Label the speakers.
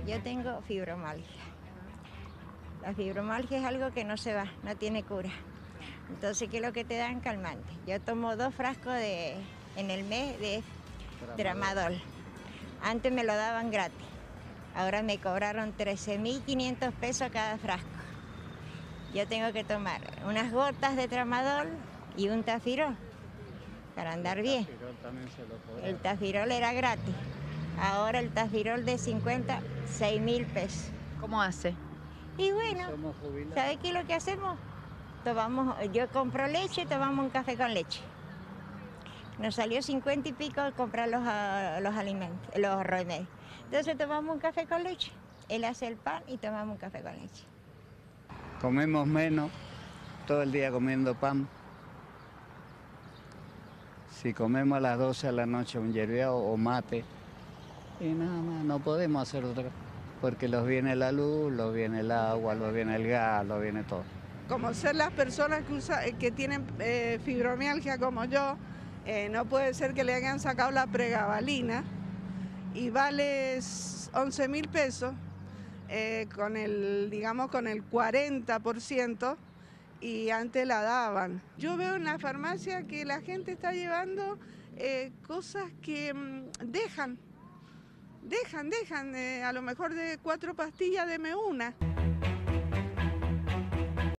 Speaker 1: yo tengo fibromialgia. La fibromialgia es algo que no se va, no tiene cura. Entonces, ¿qué es lo que te dan? Calmante. Yo tomo 2 frascos en el mes de tramadol. Antes me lo daban gratis. Ahora me cobraron 13.500 pesos cada frasco. Yo tengo que tomar unas gotas de tramadol y un tafirol para andar bien. El tafirol era gratis. Ahora el tafirol de 50, 6.000 pesos.
Speaker 2: ¿Cómo hace?
Speaker 1: Y bueno, ¿sabe qué es lo que hacemos? Yo compro leche, tomamos un café con leche. Nos salió 50 y pico comprar los alimentos, los remedios. Entonces tomamos un café con leche. Él hace el pan y tomamos un café con leche.
Speaker 3: Comemos menos, todo el día comiendo pan. Si comemos a las 12 de la noche un yerbeado o mate, y nada más, no podemos hacer otra cosa. Porque los viene la luz, los viene el agua, los viene el gas, los viene todo.
Speaker 4: Como ser las personas que tienen fibromialgia como yo, no puede ser que le hayan sacado la pregabalina y vale 11.000 pesos con el 40%, y antes la daban. Yo veo en la farmacia que la gente está llevando cosas que dejan, a lo mejor de 4 pastillas, deme una.